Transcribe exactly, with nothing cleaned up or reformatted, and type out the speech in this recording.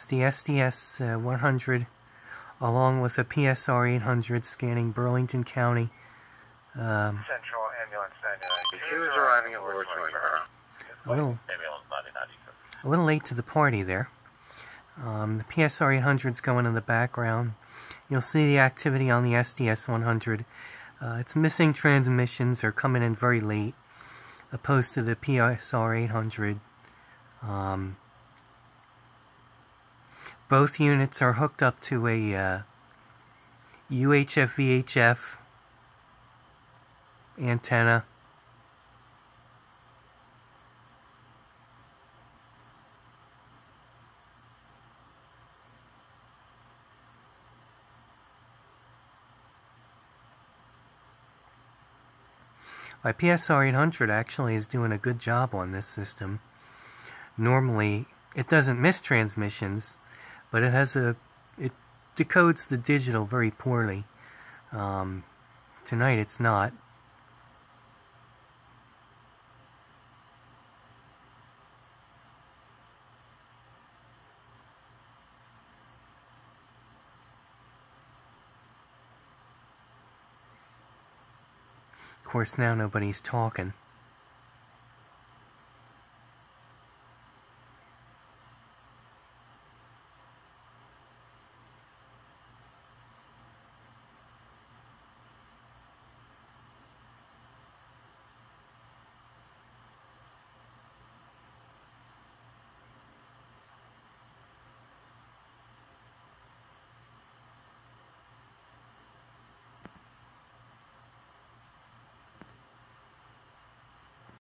the S D S one hundred along with the P S R eight hundred scanning Burlington County. Um, Central Ambulance ninety-nine. He was arriving at Lord a little, a little late to the party there. Um, the P S R eight hundred is going in the background. You'll see the activity on the S D S one hundred. Uh, it's missing transmissions are coming in very late, opposed to the P S R eight hundred. Um, both units are hooked up to a uh, U H F V H F antenna. My P S R eight hundred actually is doing a good job on this system. Normally, it doesn't miss transmissions, but it has a it decodes the digital very poorly. Um, tonight it's not. Of course, now nobody's talking.